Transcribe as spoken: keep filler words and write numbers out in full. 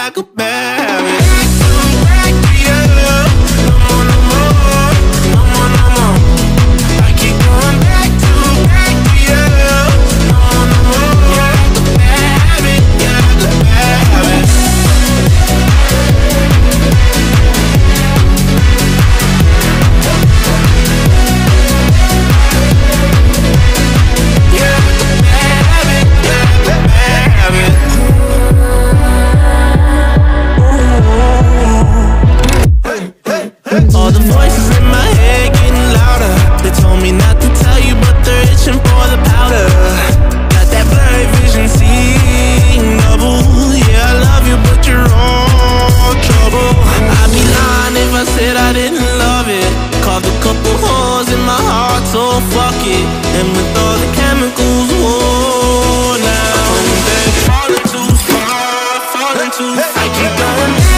like a bad habit. Back to, back to you. No more, no more, no more, no more. I keep going back to, back to you. No more, no more. You're like a bad habit, you're like a bad habit. You're like a bad habit, you're like a bad habit. All the voices in my head getting louder. They told me not to tell you, but they're itching for the powder. Got that blurry vision, seeing double. Yeah, I love you, but you're all trouble. I'd be lying if I said I didn't love it. Carved a couple holes in my heart, so fuck it. And with all the chemicals, whoa, now I'm falling too far, falling too far. I keep going.